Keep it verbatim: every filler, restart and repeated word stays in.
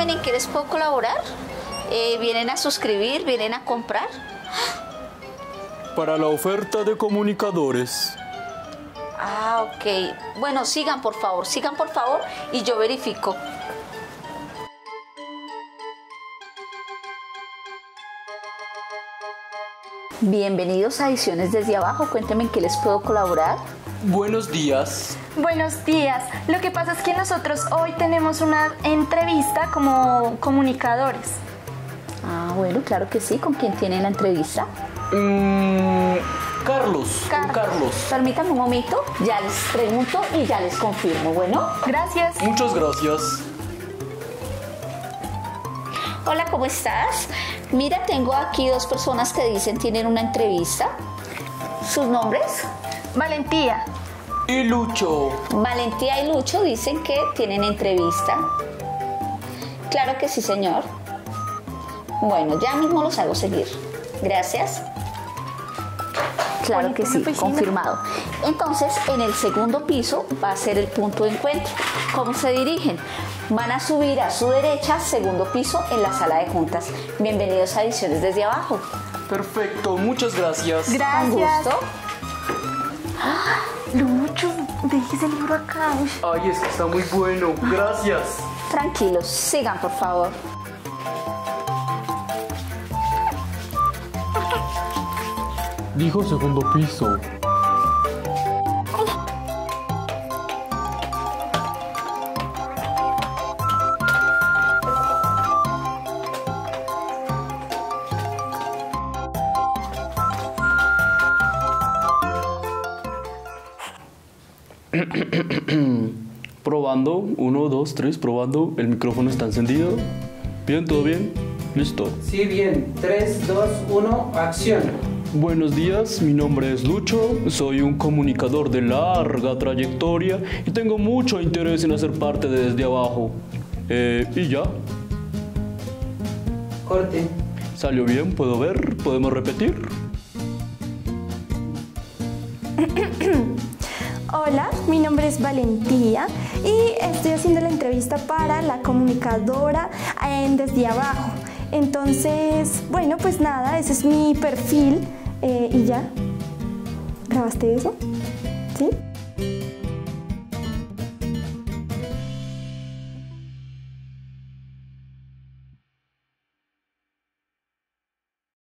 Cuéntenme en qué les puedo colaborar. Eh, ¿Vienen a suscribir? ¿Vienen a comprar? Para la oferta de comunicadores. Ah, ok. Bueno, sigan por favor, sigan por favor y yo verifico. Bienvenidos a Ediciones Desde Abajo. Cuéntenme en qué les puedo colaborar. Buenos días. Buenos días. Lo que pasa es que nosotros hoy tenemos una entrevista como comunicadores. Ah, bueno, claro que sí. ¿Con quién tienen la entrevista? Mm, Carlos. Carlos. Carlos. Permítanme un momento, ya les pregunto y ya les confirmo. Bueno. Gracias. Muchas gracias. Hola, ¿cómo estás? Mira, tengo aquí dos personas que dicen tienen una entrevista. ¿Sus nombres? Valentía. Y Lucho. Valentía y Lucho dicen que tienen entrevista. Claro que sí, señor. Bueno, ya mismo los hago seguir. Gracias. Claro que sí, confirmado. Entonces, en el segundo piso va a ser el punto de encuentro. ¿Cómo se dirigen? Van a subir a su derecha, segundo piso, en la sala de juntas. Bienvenidos a Ediciones Desde Abajo. Perfecto, muchas gracias. Gracias. Con gusto. Lucho, deje ese libro acá. Ay, es que está muy bueno. Gracias. Tranquilos, sigan por favor. Dijo segundo piso. Probando, uno, dos, tres, probando. El micrófono está encendido. Bien, todo bien. Listo. Sí, bien. tres, dos, uno, acción. Buenos días, mi nombre es Lucho, soy un comunicador de larga trayectoria y tengo mucho interés en hacer parte de Desde Abajo. Eh, y ya. Corte. ¿Salió bien? ¿Puedo ver? ¿Podemos repetir? Hola, mi nombre es Valentía y estoy haciendo la entrevista para la comunicadora en Desde Abajo. Entonces, bueno, pues nada, ese es mi perfil eh, y ya. ¿Grabaste eso? ¿Sí?